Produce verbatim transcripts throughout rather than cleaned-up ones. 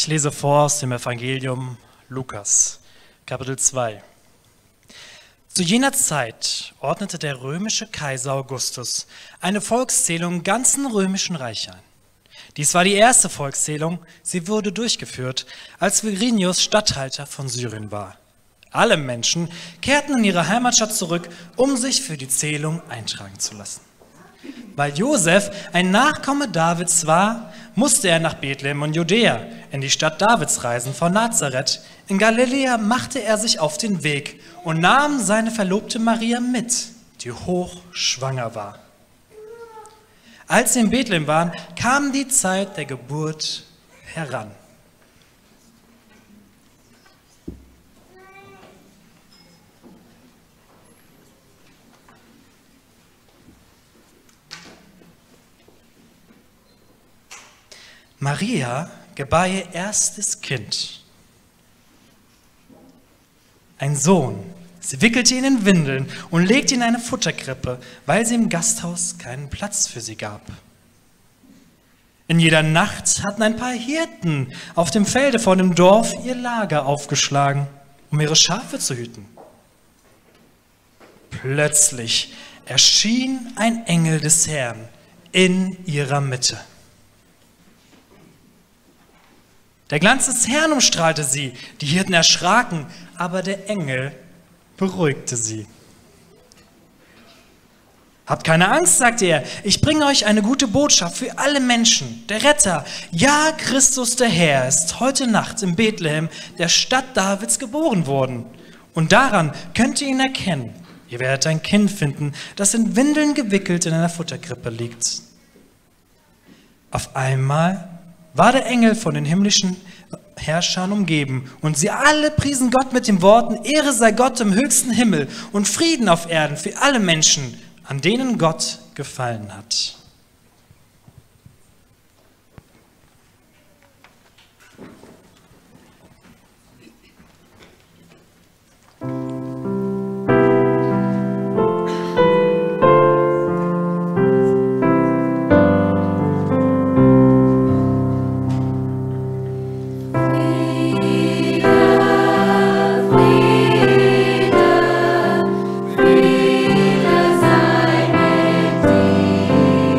Ich lese vor aus dem Evangelium Lukas, Kapitel zwei. Zu jener Zeit ordnete der römische Kaiser Augustus eine Volkszählung im ganzen römischen Reich ein. Dies war die erste Volkszählung, sie wurde durchgeführt, als Quirinius Statthalter von Syrien war. Alle Menschen kehrten in ihre Heimatstadt zurück, um sich für die Zählung eintragen zu lassen. Weil Josef ein Nachkomme Davids war, musste er nach Bethlehem und Judäa, in die Stadt Davids reisen, von Nazareth. In Galiläa machte er sich auf den Weg und nahm seine Verlobte Maria mit, die hochschwanger war. Als sie in Bethlehem waren, kam die Zeit der Geburt heran. Maria gebar ihr erstes Kind, ein Sohn. Sie wickelte ihn in Windeln und legte ihn in eine Futterkrippe, weil sie im Gasthaus keinen Platz für sie gab. In jeder Nacht hatten ein paar Hirten auf dem Felde vor dem Dorf ihr Lager aufgeschlagen, um ihre Schafe zu hüten. Plötzlich erschien ein Engel des Herrn in ihrer Mitte. Der Glanz des Herrn umstrahlte sie, die Hirten erschraken, aber der Engel beruhigte sie. Habt keine Angst, sagte er, ich bringe euch eine gute Botschaft für alle Menschen. Der Retter, ja Christus der Herr, ist heute Nacht in Bethlehem, der Stadt Davids, geboren worden. Und daran könnt ihr ihn erkennen. Ihr werdet ein Kind finden, das in Windeln gewickelt in einer Futterkrippe liegt. Auf einmal war der Engel von den himmlischen Herrschern umgeben, und sie alle priesen Gott mit den Worten, Ehre sei Gott im höchsten Himmel und Frieden auf Erden für alle Menschen, an denen Gott gefallen hat. Friede sei mit dir.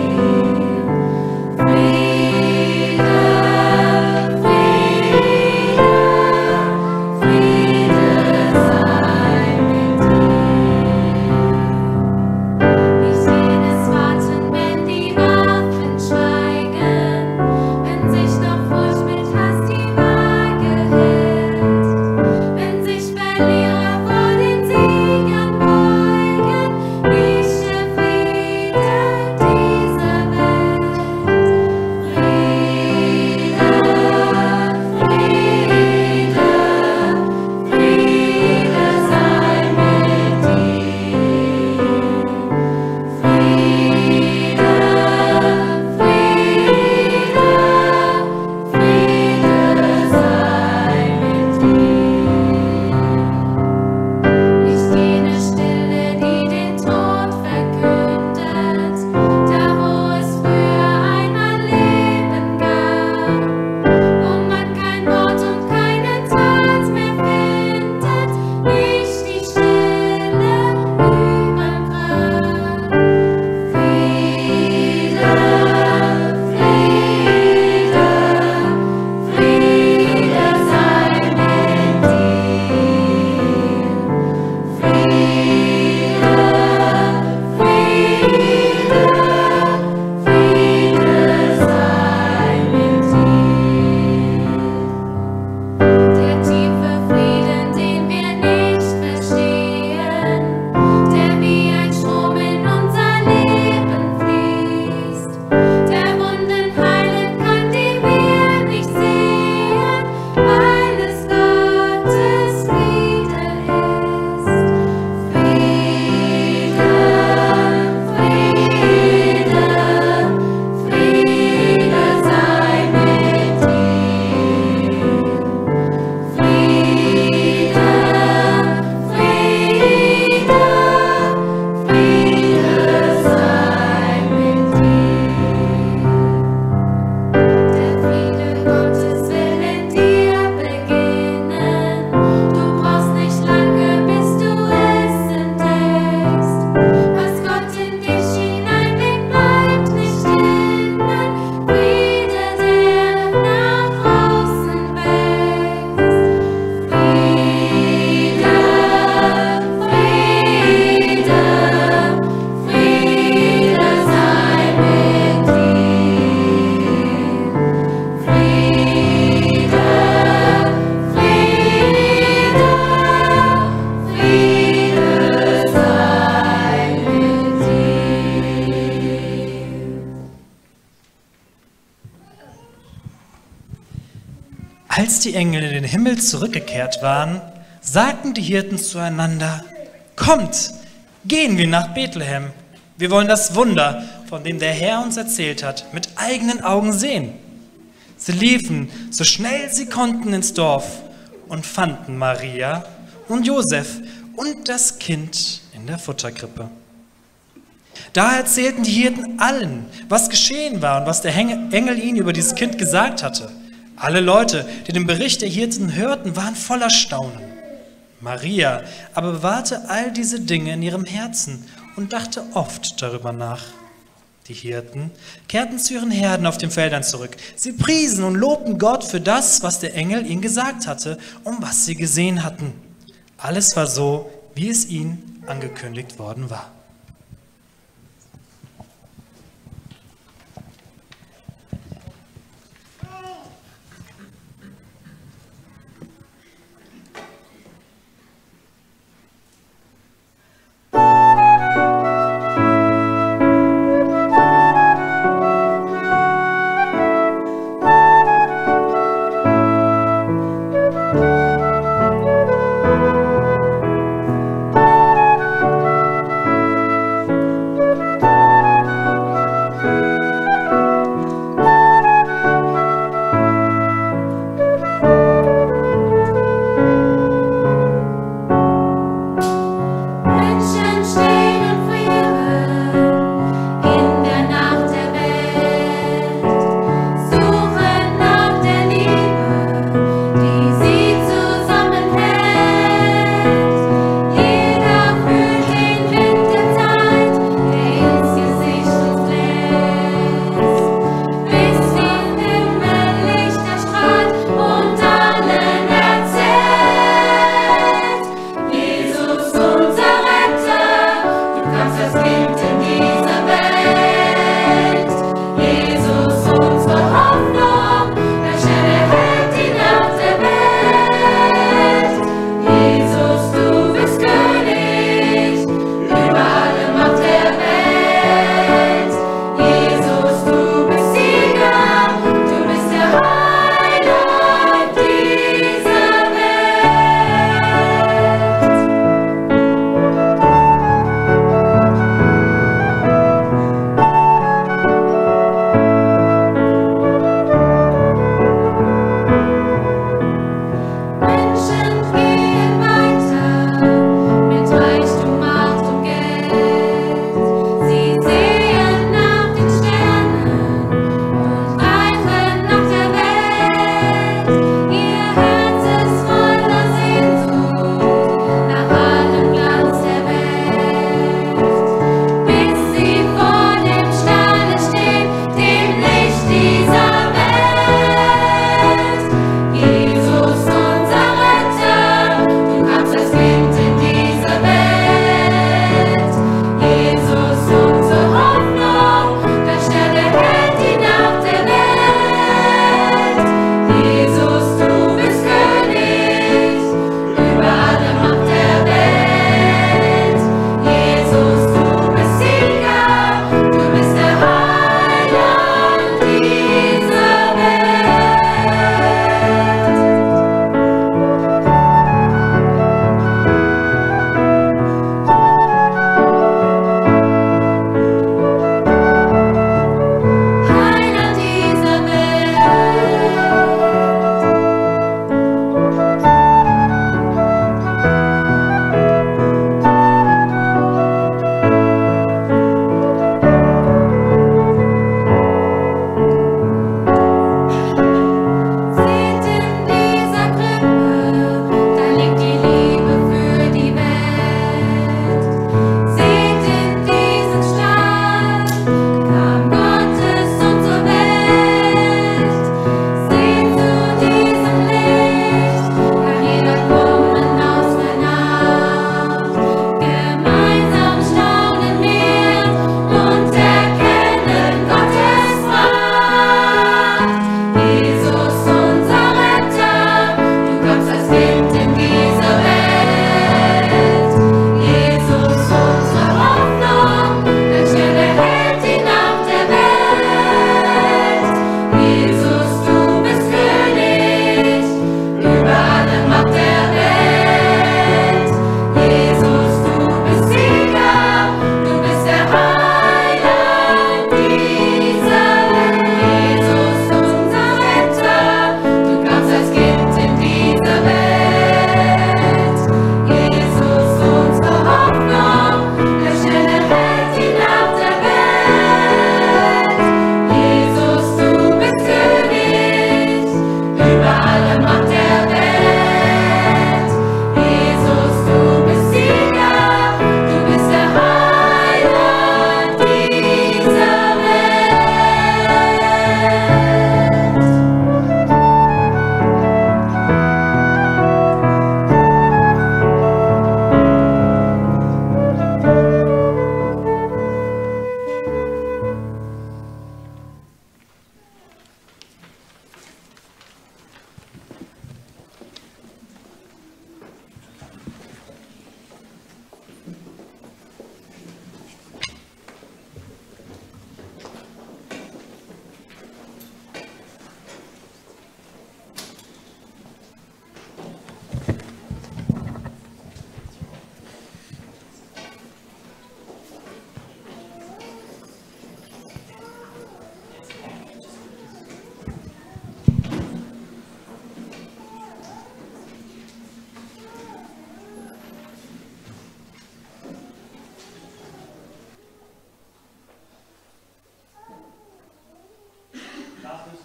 Als die Engel in den Himmel zurückgekehrt waren, sagten die Hirten zueinander: Kommt, gehen wir nach Bethlehem. Wir wollen das Wunder, von dem der Herr uns erzählt hat, mit eigenen Augen sehen. Sie liefen, so schnell sie konnten, ins Dorf und fanden Maria und Josef und das Kind in der Futterkrippe. Da erzählten die Hirten allen, was geschehen war und was der Engel ihnen über dieses Kind gesagt hatte. Alle Leute, die den Bericht der Hirten hörten, waren voller Staunen. Maria aber bewahrte all diese Dinge in ihrem Herzen und dachte oft darüber nach. Die Hirten kehrten zu ihren Herden auf den Feldern zurück. Sie priesen und lobten Gott für das, was der Engel ihnen gesagt hatte und was sie gesehen hatten. Alles war so, wie es ihnen angekündigt worden war.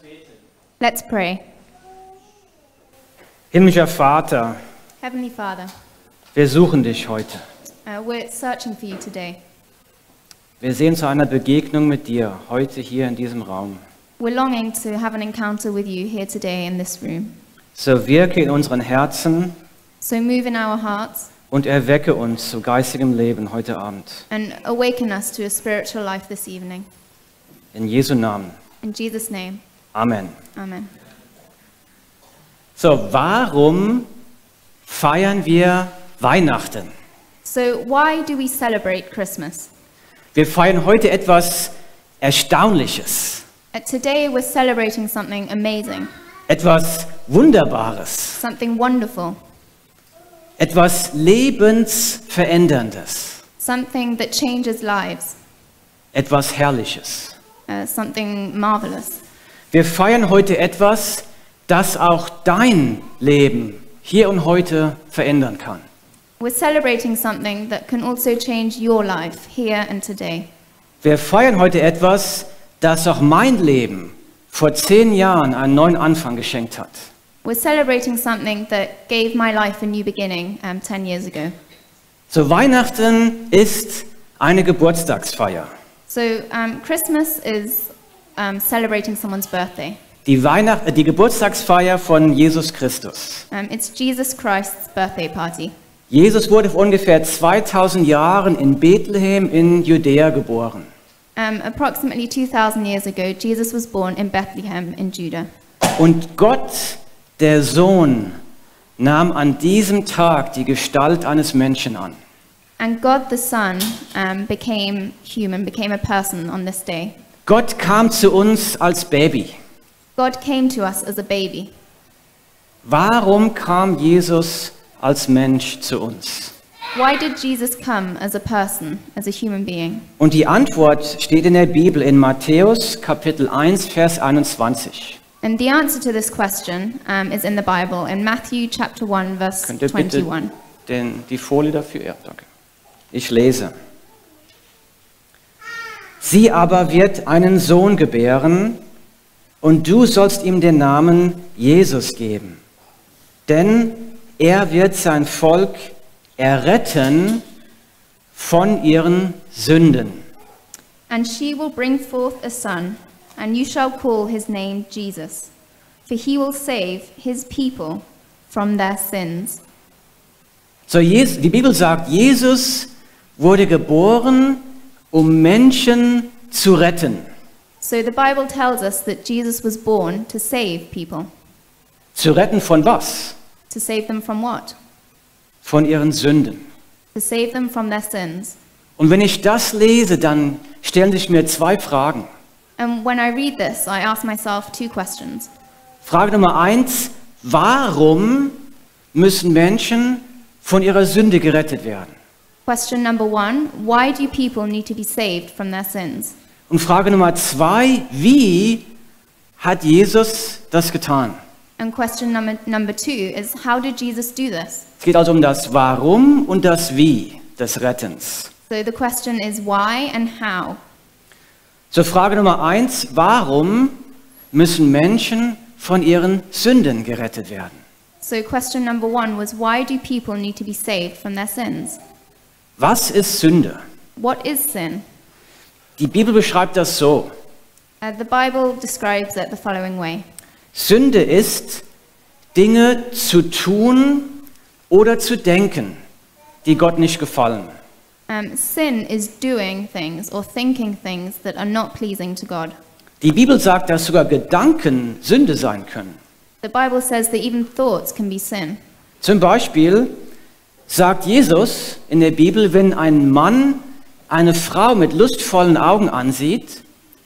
Let's pray. Himmlischer Vater, Heavenly Father, wir suchen dich heute. uh, we're searching for you today. Wir sehen zu einer Begegnung mit dir heute hier in diesem Raum. We're longing to have an encounter with you here today in this room. So wirke in unseren Herzen So move in our hearts und erwecke uns zu geistigem Leben heute Abend. and awaken us to a spiritual life this evening. In Jesu Namen. In Jesus' name, Amen. amen. So, warum feiern wir Weihnachten? So why do we celebrate Christmas? Wir feiern heute etwas Erstaunliches, Uh, today we're celebrating something amazing, etwas Wunderbares, something wonderful, etwas Lebensveränderndes, something that changes lives, etwas Herrliches. uh, something marvelous. Wir feiern heute etwas, das auch dein Leben hier und heute verändern kann. We're celebrating something that can also change your life here and today. Wir feiern heute etwas, das auch mein Leben vor zehn Jahren einen neuen Anfang geschenkt hat. We're celebrating something that gave my life a new beginning um, ten years ago. So, Weihnachten ist eine Geburtstagsfeier. So um, Christmas is um, celebrating someone's birthday. Die, Weihnacht äh, die Geburtstagsfeier von Jesus Christus. Um, it's Jesus Christ's birthday party. Jesus wurde vor ungefähr zweitausend Jahren in Bethlehem in Judäa geboren. Um, approximately two thousand years ago, Jesus was born in Bethlehem in Judah. Und Gott, der Sohn, nahm an diesem Tag die Gestalt eines Menschen an. And God the Son um, became human, became a person on this day. Gott kam zu uns als Baby. God came to us as a baby. Warum kam Jesus als Mensch zu uns? Why did Jesus come as a person, as a human being? Und die Antwort steht in der Bibel in Matthäus Kapitel eins, Vers einundzwanzig. And the answer to this question um, is in the Bible, in Matthew chapter one, verse Könnt ihr bitte twenty-one. den, die Folie dafür? Ja, danke. Ich lese. Sie aber wird einen Sohn gebären, und du sollst ihm den Namen Jesus geben. Denn er wird sein Volk erretten von ihren Sünden. And she will bring forth a son, and you shall call his name Jesus, for he will save his people from their sins. So, Jesus, die Bibel sagt, Jesus wurde geboren, um Menschen zu retten. So the Bible tells us that Jesus was born to save people. Zu retten von was? To save them from what? Von ihren Sünden. To save them from their sins. Und wenn ich das lese, dann stellen sich mir zwei Fragen. And when I read this, I ask myself two questions. Frage Nummer eins, warum müssen Menschen von ihrer Sünde gerettet werden? Question number one, why do people need to be saved from their sins? Und Frage Nummer zwei, wie hat Jesus das getan? And question number, number two is, how did Jesus do this? Es geht also um das Warum und das Wie des Rettens. So the question is why and how. So, Frage Nummer eins, warum müssen Menschen von ihren Sünden gerettet werden? So question number one was, why do people need to be saved from their sins? Was ist Sünde? What is sin? Die Bibel beschreibt das so. Uh, the Bible describes it the following way. Sünde ist, Dinge zu tun oder zu denken, die Gott nicht gefallen. Um, sin is doing things or thinking things that are not pleasing to God. Die Bibel sagt, dass sogar Gedanken Sünde sein können. The Bible says that even thoughts can be sin. Zum Beispiel sagt Jesus in der Bibel, wenn ein Mann eine Frau mit lustvollen Augen ansieht,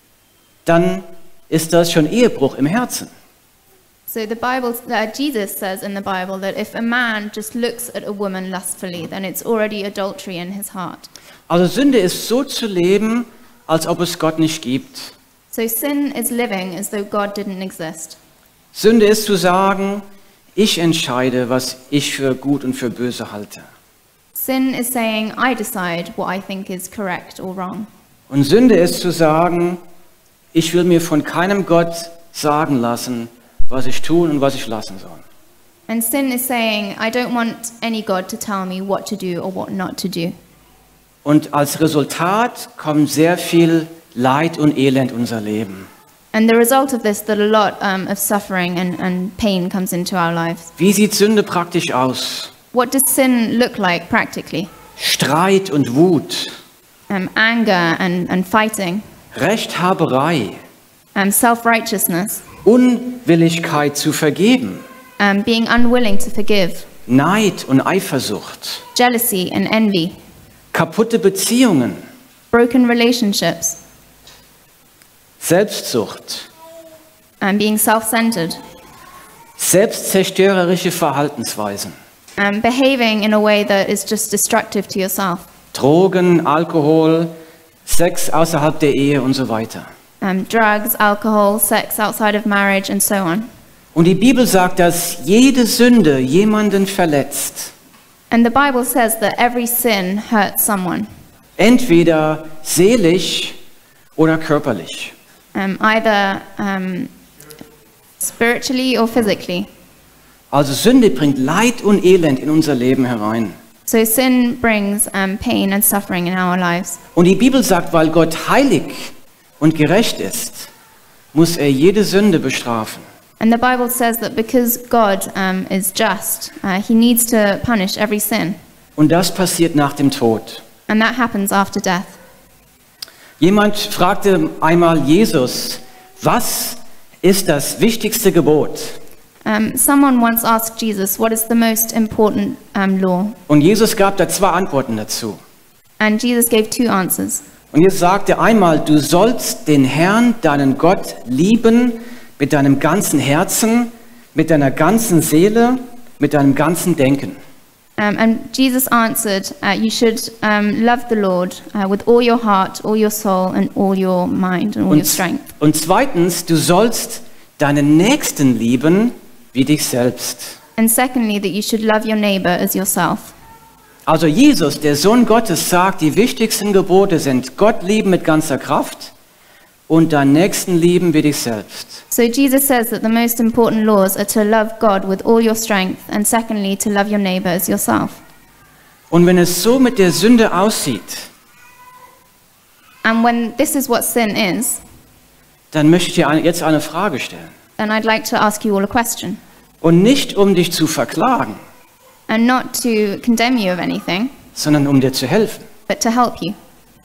dann ist das schon Ehebruch im Herzen. So the Bible, uh, Jesus says in the Bible that if a man just looks at a woman lustfully, then it's already adultery in his heart. Also Sünde ist so zu leben, als ob es Gott nicht gibt. So sin is living as though God didn't exist. Sünde ist zu sagen, ich entscheide, was ich für gut und für böse halte. Sin is saying, I decide what I think is correct or wrong. Und Sünde ist zu sagen, ich will mir von keinem Gott sagen lassen, was ich tun und was ich lassen soll. And sin is saying, I don't want any God to tell me what to do or what not to do. Und als Resultat kommt sehr viel Leid und Elend in unser Leben. And the result of this, that a lot um, of suffering and, and pain comes into our lives. Wie sieht Sünde praktisch aus? What does sin look like practically? Streit und Wut, Um, anger and, and fighting, Rechthaberei, um, self-righteousness, Unwilligkeit zu vergeben, um, being unwilling to forgive, Neid und Eifersucht, jealousy and envy, kaputte Beziehungen, broken relationships, Selbstsucht, um, being self-centered, selbstzerstörerische Verhaltensweisen, um, behaving in a way that is just destructive to yourself, Drogen, Alkohol, Sex außerhalb der Ehe und so weiter. um, drugs, alcohol, sex outside of marriage, and so on. Und die Bibel sagt, dass jede Sünde jemanden verletzt. And the Bible says that every sin hurts someone, Entweder seelisch oder körperlich. um, either um, spiritually or physically. Also Sünde bringt Leid und Elend in unser Leben herein. So sin brings um, pain and suffering in our lives. Und die Bibel sagt, weil Gott heilig und gerecht ist, muss er jede Sünde bestrafen. And the Bible says that because God um, is just, uh, he needs to punish every sin. Und das passiert nach dem Tod. And that happens after death. Jemand fragte einmal Jesus, was ist das wichtigste Gebot? Um, someone once asked Jesus, what is the most important um, law? Und Jesus gab da zwei Antworten dazu. And Jesus gave two answers. Und Jesus sagte einmal, du sollst den Herrn, deinen Gott, lieben mit deinem ganzen Herzen, mit deiner ganzen Seele, mit deinem ganzen Denken. Um, and Jesus answered, uh, you should um, love the Lord uh, with all your heart, all your soul, and all your mind, and all your Und, strength. und zweitens, du sollst deinen Nächsten lieben wie dich selbst. And secondly, that you should love your neighbor as yourself. Also Jesus, der Sohn Gottes, sagt, die wichtigsten Gebote sind Gott lieben mit ganzer Kraft und deinen Nächsten lieben wie dich selbst. So Jesus says that the most important laws are to love God with all your strength, and secondly, to love your neighbor as yourself. Und wenn es so mit der Sünde aussieht, And when this is what sin is, dann möchte ich dir eine- jetzt eine Frage stellen. then I'd like to ask you all a question. Und nicht um dich zu verklagen, And not to condemn you of anything, sondern um dir zu helfen. but to help you.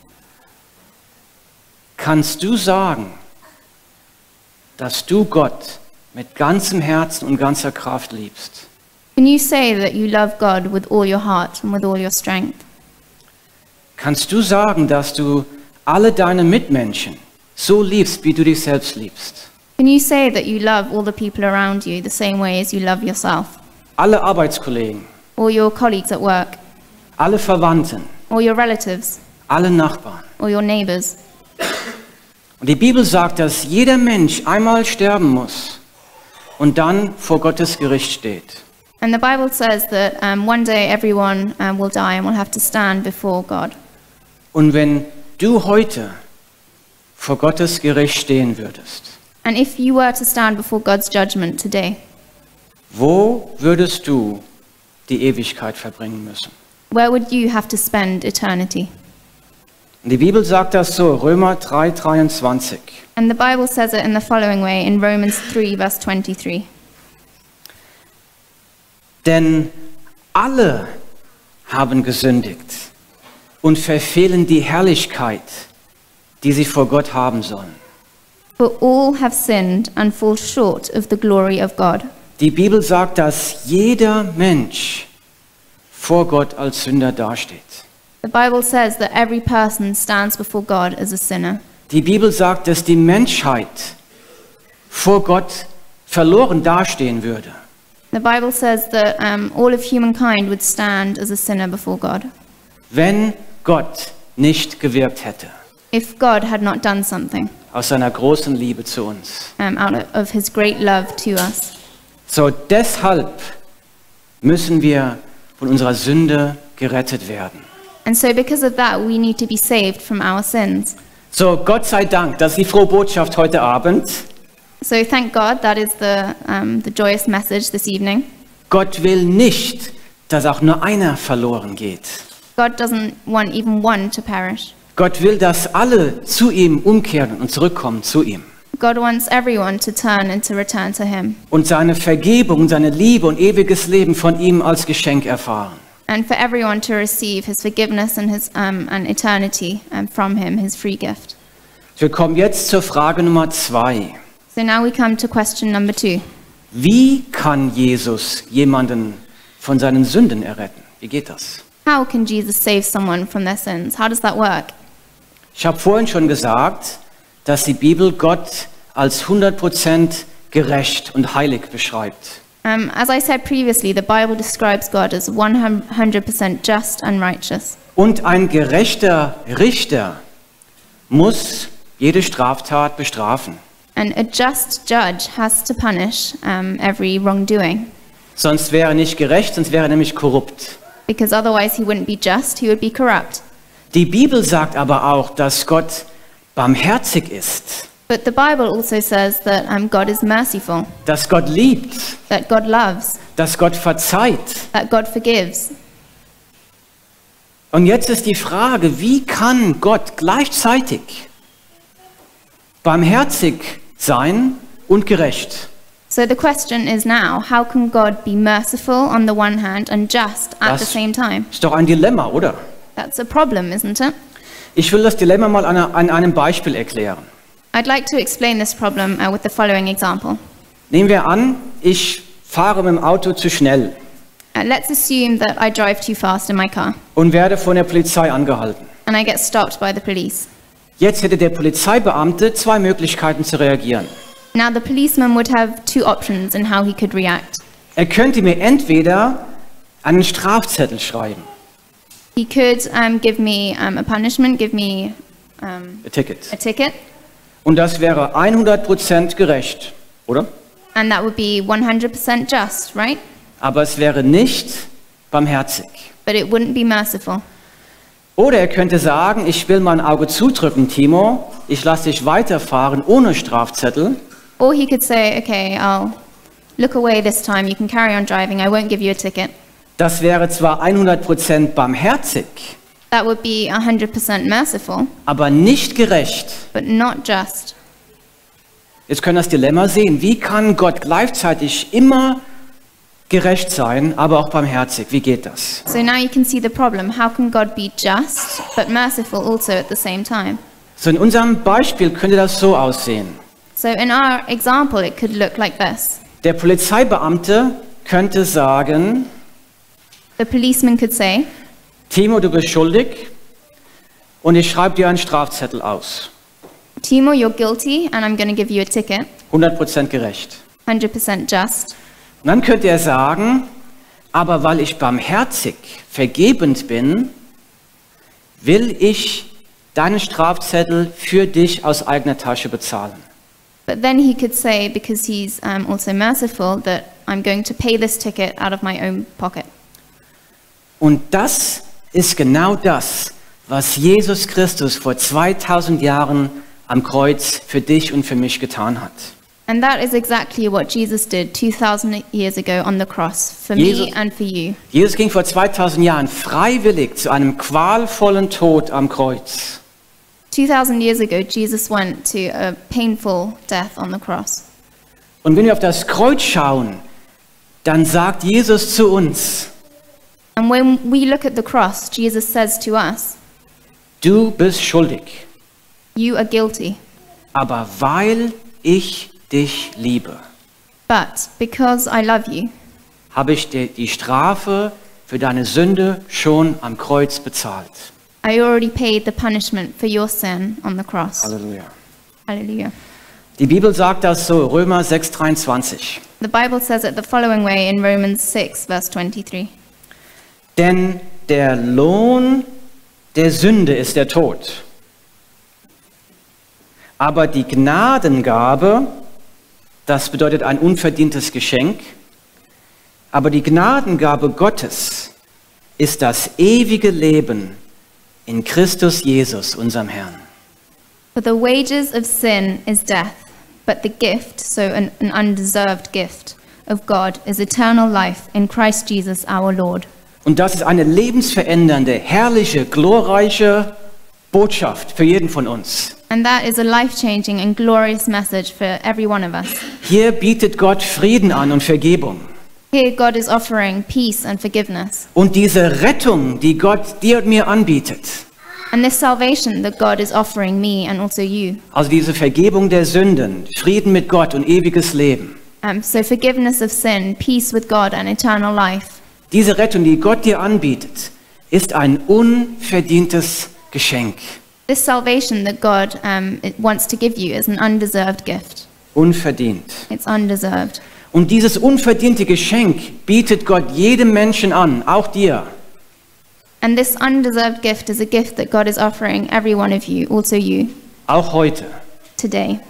Kannst du sagen, dass du Gott mit ganzem Herzen und ganzer Kraft liebst? Can you say that you love God with all your heart and with all your strength? Kannst du sagen, dass du alle deine Mitmenschen so liebst, wie du dich selbst liebst? Can you say that you love all the people around you the same way as you love yourself? Alle Arbeitskollegen, All your colleagues at work, alle Verwandten, all your relatives, alle Nachbarn. all your neighbors. Und die Bibel sagt, dass jeder Mensch einmal sterben muss und dann vor Gottes Gericht steht. And the Bible says that um, one day everyone um, will die and will have to stand before God. Und wenn du heute vor Gottes Gericht stehen würdest, And if you were to stand before God's judgment today, wo würdest du die Ewigkeit verbringen müssen? where would you have to spend eternity? Und die Bibel sagt das so, Römer drei, dreiundzwanzig. And the Bible says it in the following way in Romans three, verse twenty-three. Denn alle haben gesündigt und verfehlen die Herrlichkeit, die sie vor Gott haben sollen. For all have sinned and fall short of the glory of God. Die Bibel sagt, dass jeder Mensch vor Gott als Sünder dasteht. The Bible says that every person stands before God as a sinner. Die Bibel sagt, dass die Menschheit vor Gott verloren dastehen würde, The Bible says that um, all of humankind would stand as a sinner before God wenn Gott nicht gewirkt hätte if God had not done something aus seiner großen Liebe zu uns. um, out of- of his great love to us. So deshalb müssen wir von unserer Sünde gerettet werden. And so because of that, we need to be saved from our sins. So Gott sei Dank, das ist die frohe Botschaft heute Abend. So thank God, that is the, um, the joyous message this evening. Gott will nicht, dass auch nur einer verloren geht. God doesn't want even one to perish. Gott will, dass alle zu ihm umkehren und zurückkommen zu ihm. God wants everyone to turn and to return to him, Und seine Vergebung, seine Liebe und ewiges Leben von ihm als Geschenk erfahren. and for everyone to receive his forgiveness and his um, and eternity um, from him, his free gift. Wir kommen jetzt zur Frage Nummer zwei. So now we come to question number two. Wie kann Jesus jemanden von seinen Sünden erretten? Wie geht das? How can Jesus save someone from their sins? How does that work? Ich habe vorhin schon gesagt, dass die Bibel Gott als hundert Prozent gerecht und heilig beschreibt. Um, as I said previously, the Bible describes God as one hundred percent just and righteous. Und ein gerechter Richter muss jede Straftat bestrafen. And a just judge has to punish um, every wrongdoing, Sonst wäre er nicht gerecht, sonst wäre er nämlich korrupt. because otherwise he wouldn't be just, he would be corrupt. Die Bibel sagt aber auch, dass Gott barmherzig ist, But the Bible also says that um, God is merciful, dass Gott liebt, that God loves, dass Gott verzeiht. that God forgives. Und jetzt ist die Frage, wie kann Gott gleichzeitig barmherzig sein und gerecht? So the question is now, how can God be merciful on the one hand and just at the Das same time? ist doch ein Dilemma, oder? That's a problem, isn't it? Ich will das Dilemma mal an, an einem Beispiel erklären. I'd like to explain this problem uh, with the following example. Nehmen wir an, ich fahre mit dem Auto zu schnell Uh, let's assume that I drive too fast in my car und werde von der Polizei angehalten. and I get stopped by the police. Jetzt hätte der Polizeibeamte zwei Möglichkeiten zu reagieren. Now the policeman would have two options in how he could react. Er könnte mir entweder einen Strafzettel schreiben, He could um, give me um, a punishment, give me um, ein Ticket. a ticket, Und das wäre hundert Prozent gerecht, oder? and that would be one hundred percent just, right? Aber es wäre nicht barmherzig. But it wouldn't be merciful. Oder er könnte sagen, ich will mein Auge zudrücken, Timo, ich lasse dich weiterfahren ohne Strafzettel, Or he could say, okay, I'll look away this time, you can carry on driving, I won't give you a ticket. das wäre zwar hundert Prozent barmherzig, That would be one hundred percent merciful, aber nicht gerecht. but not just. Jetzt können wir das Dilemma sehen, wie kann Gott gleichzeitig immer gerecht sein, aber auch barmherzig? Wie geht das? So now you can see the problem. How can God be just, but merciful also at the same time? So in unserem Beispiel könnte das so aussehen. So in our example, it could look like this. Der Polizeibeamte könnte sagen, The policeman could say, Timo, du bist schuldig und ich schreibe dir einen Strafzettel aus. Timo, you're guilty, and I'm going to give you a ticket, hundert Prozent gerecht. one hundred percent just. Und dann könnte er sagen, aber weil ich barmherzig, vergebend bin, will ich deinen Strafzettel für dich aus eigener Tasche bezahlen. But then he could say, because he's um, also merciful, that I'm going to pay this ticket out of my own pocket. Und das ist genau das, was Jesus Christus vor zweitausend Jahren am Kreuz für dich und für mich getan hat. And that is exactly what Jesus did two thousand years ago on the cross, for Jesus- me and for you. Jesus ging vor zweitausend Jahren freiwillig zu einem qualvollen Tod am Kreuz. two thousand years ago, Jesus went to a painful death on the cross. Und wenn wir auf das Kreuz schauen, dann sagt Jesus zu uns, And when we look at the cross, Jesus says to us, du bist schuldig, you are guilty, aber weil ich dich liebe, but because I love you, habe ich dir die Strafe für deine Sünde schon am Kreuz bezahlt. I already paid the punishment for your sin on the cross. Halleluja. Hallelujah. Die Bibel sagt das so, Römer sechs dreiundzwanzig. The Bible says it the following way in Romans six, verse twenty-three. Denn der Lohn der Sünde ist der Tod. Aber die Gnadengabe, das bedeutet ein unverdientes Geschenk, aber die Gnadengabe Gottes ist das ewige Leben in Christus Jesus, unserem Herrn. For the wages of sin is death, but the gift, so an, an undeserved gift of God, is eternal life in Christ Jesus our Lord. Und das ist eine lebensverändernde, herrliche, glorreiche Botschaft für jeden von uns. And that is a life-changing and glorious message for every one of us. Hier bietet Gott Frieden an und Vergebung. Here God is offering peace and forgiveness. Und diese Rettung, die Gott dir und mir anbietet, And this salvation that God is offering me and also you. also diese Vergebung der Sünden, Frieden mit Gott und ewiges Leben, Um, so forgiveness of sin, peace with God and eternal life. diese Rettung, die Gott dir anbietet, ist ein unverdientes Geschenk. This salvation that God um, it wants to give you is an undeserved gift. Unverdient. It's undeserved. Und dieses unverdiente Geschenk bietet Gott jedem Menschen an, auch dir. And this undeserved gift is a gift that God is offering every one of you, also you, Auch heute. today.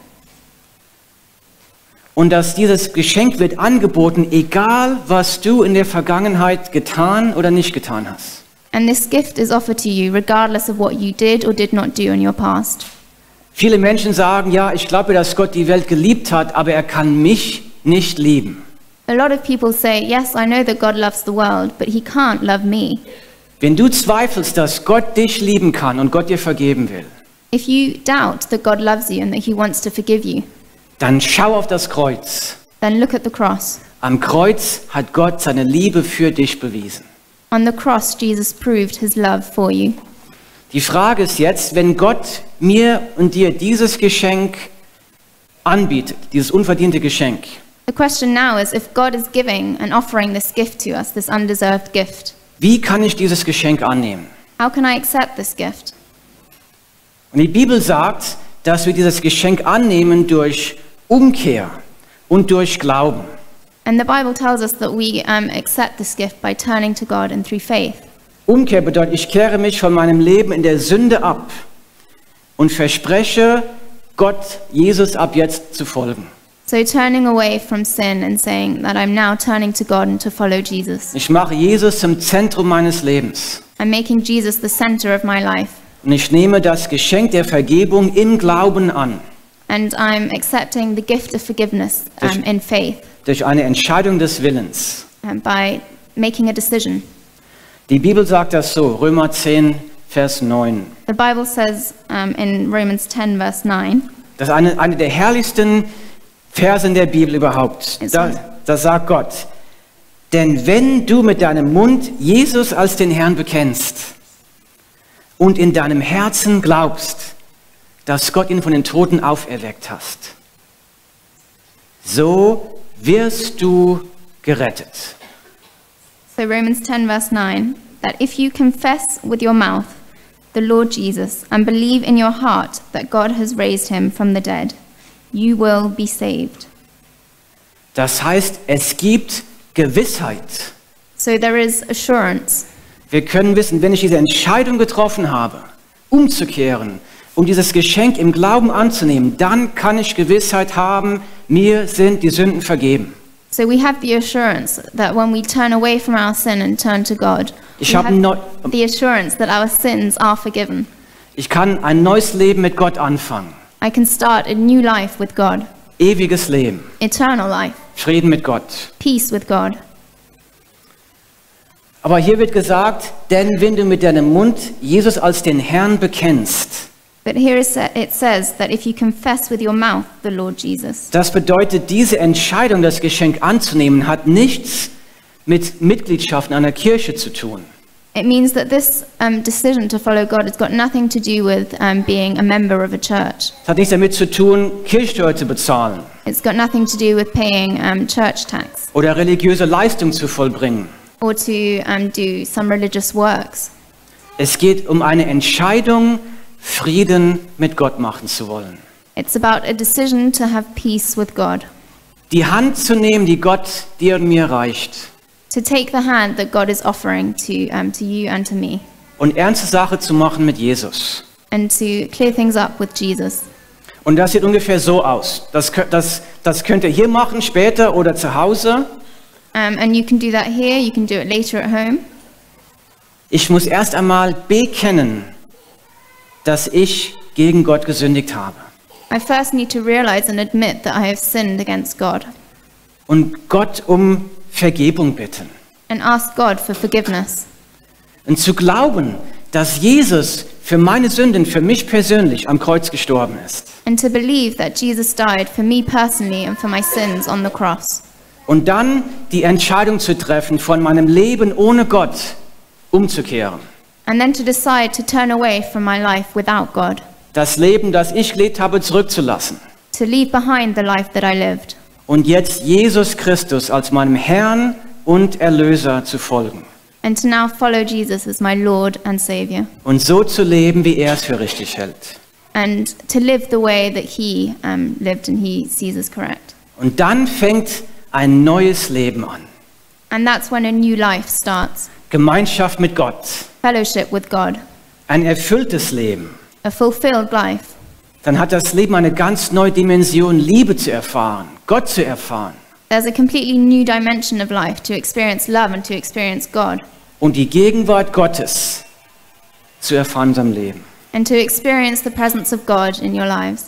Und dass dieses Geschenk wird angeboten, egal was du in der Vergangenheit getan oder nicht getan hast. And this gift is offered to you regardless of what you did or did not do in your past. Viele Menschen sagen, ja, ich glaube, dass Gott die Welt geliebt hat, aber er kann mich nicht lieben. A lot of people say, yes, I know that God loves the world, but he can't love me. Wenn du zweifelst, dass Gott dich lieben kann und Gott dir vergeben will, If you doubt that God loves you and that he wants to forgive you, dann schau auf das Kreuz. then look at the cross. Am Kreuz hat Gott seine Liebe für dich bewiesen. On the cross, Jesus proved his love for you. Die Frage ist jetzt, wenn Gott mir und dir dieses Geschenk anbietet, dieses unverdiente Geschenk, The question now is if God is giving and offering this gift to us, this undeserved gift, wie kann ich dieses Geschenk annehmen? how can I accept this gift? Und die Bibel sagt, dass wir dieses Geschenk annehmen durch Umkehr und durch Glauben. And the Bible tells us that we um, accept this gift by turning to God and through faith. Umkehr bedeutet, ich kehre mich von meinem Leben in der Sünde ab und verspreche, Gott, Jesus ab jetzt zu folgen. So turning away from sin and saying that I'm now turning to God and to follow Jesus. Ich mache Jesus zum Zentrum meines Lebens. I'm making Jesus the center of my life. Und ich nehme das Geschenk der Vergebung im Glauben an, And I'm accepting the gift of forgiveness um, in faith durch eine Entscheidung des Willens. um, by making a decision. Die Bibel sagt das so, Römer zehn, Vers neun. The Bible says um, in Romans ten, verse nine, Das ist eine, eine der herrlichsten Verse in der Bibel überhaupt. Ist Da, so. da sagt Gott, denn wenn du mit deinem Mund Jesus als den Herrn bekennst und in deinem Herzen glaubst, dass Gott ihn von den Toten auferweckt hast, so wirst du gerettet. so Romans ten, verse nine, that if you confess with your mouth the Lord Jesus and believe in your heart that God has raised him from the dead, you will be saved. Das heißt, es gibt Gewissheit. So there is assurance. Wir können wissen, wenn ich diese Entscheidung getroffen habe, umzukehren, um dieses Geschenk im Glauben anzunehmen, dann kann ich Gewissheit haben, mir sind die Sünden vergeben. So we have the assurance that when we turn away from our sin and turn to God, Ich we habe have neu, the assurance that our sins are forgiven. ich kann ein neues Leben mit Gott anfangen. I can start a new life with God, Ewiges Leben, eternal life, Frieden mit Gott. peace with God. Aber hier wird gesagt, denn wenn du mit deinem Mund Jesus als den Herrn bekennst, But here is sa- it says that if you confess with your mouth the Lord Jesus, das bedeutet, diese Entscheidung, das Geschenk anzunehmen, hat nichts mit Mitgliedschaft in einer Kirche zu tun. it means that this um, decision to follow God has got nothing to do with um, being a member of a church. Es hat nichts damit zu tun, Kirchensteuer zu bezahlen It's got nothing to do with paying um, church tax oder religiöse Leistung zu vollbringen. or to um, do some religious works. Es geht um eine Entscheidung, Frieden mit Gott machen zu wollen. It's about a decision to have peace with God, Die Hand zu nehmen, die Gott dir und mir reicht. to take the hand that God is offering to, um, to you and to me, Und ernste Sache zu machen mit Jesus. and to clear things up with Jesus. Und das sieht ungefähr so aus. Das, kö- das, das könnt ihr hier machen, später oder zu Hause. Um, and you can do that here, you can do it later at home. Ich muss erst einmal bekennen, dass ich gegen Gott gesündigt habe. I first need to realize and admit that I have sinned against God und Gott um Vergebung bitten. and ask God for forgiveness. Und zu glauben, dass Jesus für meine Sünden, für mich persönlich am Kreuz gestorben ist. And to believe that Jesus died for me personally and for my sins on the cross. Und dann die Entscheidung zu treffen, von meinem Leben ohne Gott umzukehren. And then to decide to turn away from my life without God. Das Leben, das ich gelebt habe, zurückzulassen. To leave behind the life that I lived. Und jetzt Jesus Christus als meinem Herrn und Erlöser zu folgen. And to now follow Jesus as my Lord and Savior. Und so zu leben, wie er es für richtig hält. And to live the way that He um, lived and He sees as correct. Und dann fängt ein neues Leben an. And that's when a new life starts. Gemeinschaft mit Gott. Fellowship with God. Ein erfülltes Leben. A fulfilled life. Dann hat das Leben eine ganz neue Dimension, Liebe zu erfahren, Gott zu erfahren. There's a completely new dimension of life to experience love and to experience God. Und die Gegenwart Gottes zu erfahren in seinem Leben. And to experience the presence of God in your lives.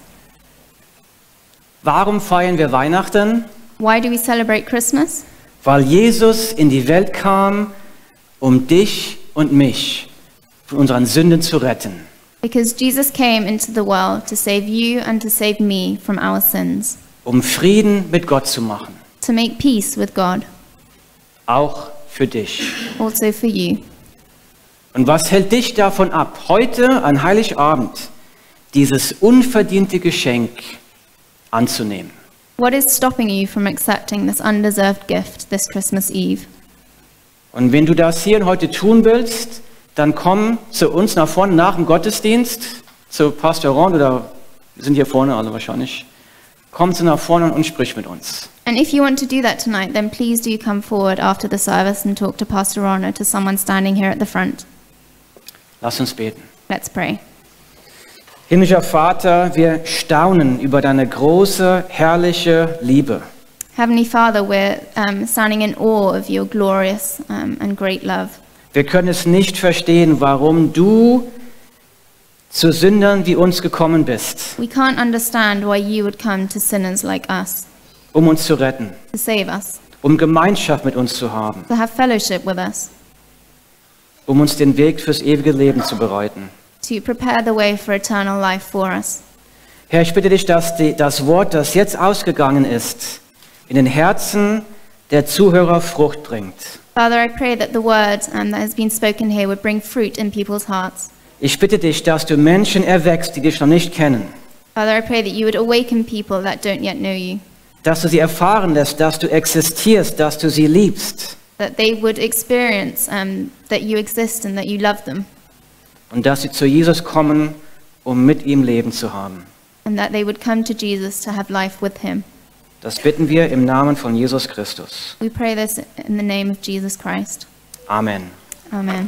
Warum feiern wir Weihnachten? Why do we celebrate Christmas? Weil Jesus in die Welt kam, um dich und mich von unseren Sünden zu retten. Because Jesus came into the world to save you and to save me from our sins. Um Frieden mit Gott zu machen. To make peace with God. Auch für dich. Also for you. Und was hält dich davon ab, heute an Heiligabend dieses unverdiente Geschenk anzunehmen? What is stopping you from accepting this undeserved gift this Christmas Eve? Und wenn du das hier und heute tun willst, dann komm zu uns nach vorne nach dem Gottesdienst, zu Pastor Ron, oder wir sind hier vorne alle wahrscheinlich. Komm zu nach vorne und sprich mit uns. And if you want to do that tonight, then please do come forward after the service and talk to Pastor Ron or to someone standing here at the front. Lass uns beten. Let's pray. Himmlischer Vater, wir staunen über deine große, herrliche Liebe. Heavenly Father, we're um, standing in awe of your glorious um, and great love. Wir können es nicht verstehen, warum du zu Sündern wie uns gekommen bist, We can't understand why you would come to sinners like us um uns zu retten, to save us, um Gemeinschaft mit uns zu haben, to have fellowship with us, um uns den Weg fürs ewige Leben zu bereiten. to prepare the way for eternal life for us. Herr, ich bitte dich, dass die, das Wort, das jetzt ausgegangen ist, in den Herzen der Zuhörer Frucht bringt. Father, I pray that the word um, that has been spoken here would bring fruit in people's hearts. Ich bitte dich, dass du Menschen erweckst, die dich noch nicht kennen, Father, I pray that you would awaken people that don't yet know you, dass du sie erfahren lässt, dass du existierst, dass du sie liebst that they would experience um, that you exist and that you love them, und dass sie zu Jesus kommen, um mit ihm Leben zu haben. and that they would come to Jesus to have life with him. Das bitten wir im Namen von Jesus Christus. We pray this in the name of Jesus Christ. Amen. Amen.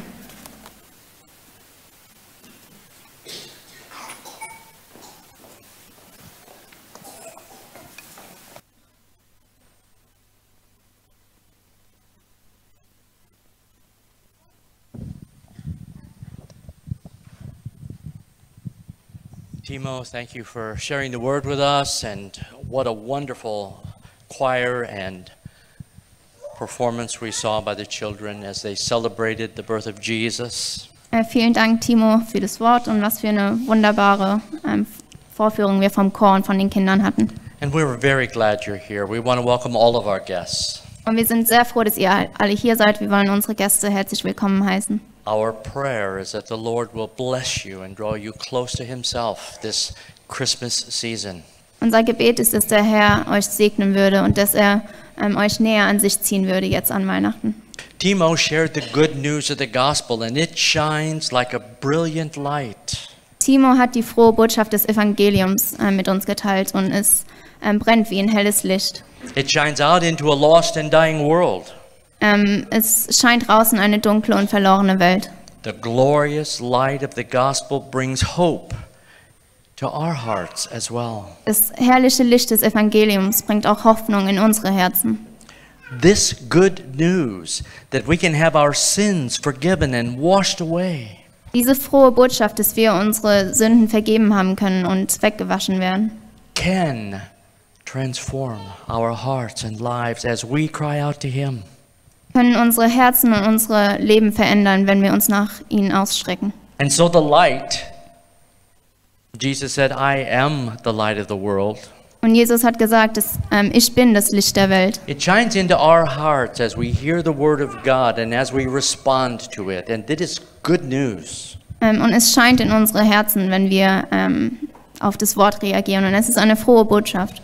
Timo, thank you for sharing the word with us, and what a wonderful choir and performance we saw by the children as they celebrated the birth of Jesus. Äh, vielen Dank, Timo, für das Wort und was für eine wunderbare ähm, Vorführung wir vom Chor und von den Kindern hatten. And we're very glad you're here. We want to welcome all of our guests. Und wir sind sehr froh, dass ihr alle hier seid. Wir wollen unsere Gäste herzlich willkommen heißen. Our prayer is that the Lord will bless you and draw you close to himself this Christmas season. Unser Gebet ist, dass der Herr euch segnen würde und dass er ähm, euch näher an sich ziehen würde jetzt an Weihnachten. Timo shared the good news of the gospel, and it shines like a brilliant light. Timo hat die frohe Botschaft des Evangeliums äh, mit uns geteilt und es ähm, brennt wie ein helles Licht. It shines out into a lost and dying world. Ähm, es scheint draußen eine dunkle und verlorene Welt. The glorious light of the gospel brings hope to our hearts as well. Das herrliche Licht des Evangeliums bringt auch Hoffnung in unsere Herzen. This good news that we can have our sins forgiven and washed away. Diese frohe Botschaft, dass wir unsere Sünden vergeben haben können und weggewaschen werden. can transform our hearts and lives as we cry out to Him. Können unsere Herzen und unsere Leben verändern, wenn wir uns nach ihnen ausstrecken. And so the light, Jesus said, I am the light of the world. Und Jesus hat gesagt, dass, ähm, ich bin das Licht der Welt. It shines into our hearts as we hear the word of God and as we respond to it. And that is good news. Ähm, und es scheint in unsere Herzen, wenn wir ähm, auf das Wort reagieren. Und es ist eine frohe Botschaft.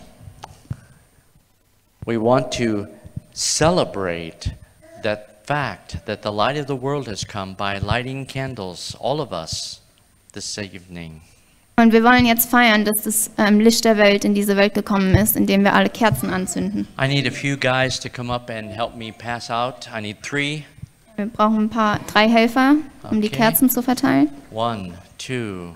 We want to celebrate that fact that the light of the world has come by lighting candles, all of us, this evening. Und wir wollen jetzt feiern, dass das ähm, Licht der Welt in diese Welt gekommen ist, indem wir alle Kerzen anzünden. I need a few guys to come up and help me pass out. I need three. Wir brauchen ein paar, drei Helfer, um die Okay. Kerzen zu verteilen. One, two.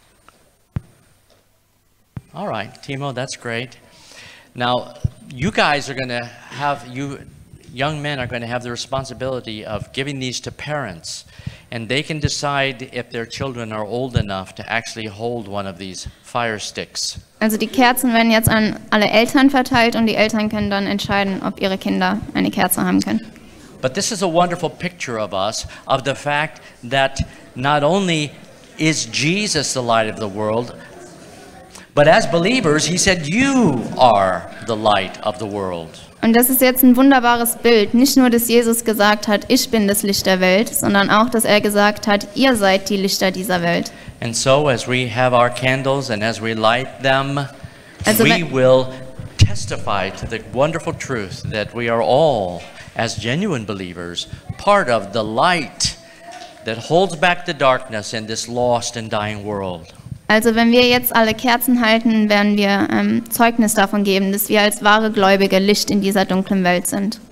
All right, Timo, that's great. Now, you guys are going to have, you young men are going to have the responsibility of giving these to parents. And they can decide if their children are old enough to actually hold one of these fire sticks. Also die Kerzen werden jetzt an alle Eltern verteilt und die Eltern können dann entscheiden, ob ihre Kinder eine Kerze haben können. But this is a wonderful picture of us, of the fact that not only is Jesus the light of the world, but as believers, He said, you are the light of the world. Und das ist jetzt ein wunderbares Bild. Nicht nur, dass Jesus gesagt hat, ich bin das Licht der Welt, sondern auch, dass er gesagt hat, ihr seid die Lichter dieser Welt. And so as we have our candles and as we light them, Also we wenn- will testify to the wonderful truth that we are all, as genuine believers, part of the light that holds back the darkness in this lost and dying world. Also wenn wir jetzt alle Kerzen halten, werden wir ähm, Zeugnis davon geben, dass wir als wahre Gläubige Licht in dieser dunklen Welt sind.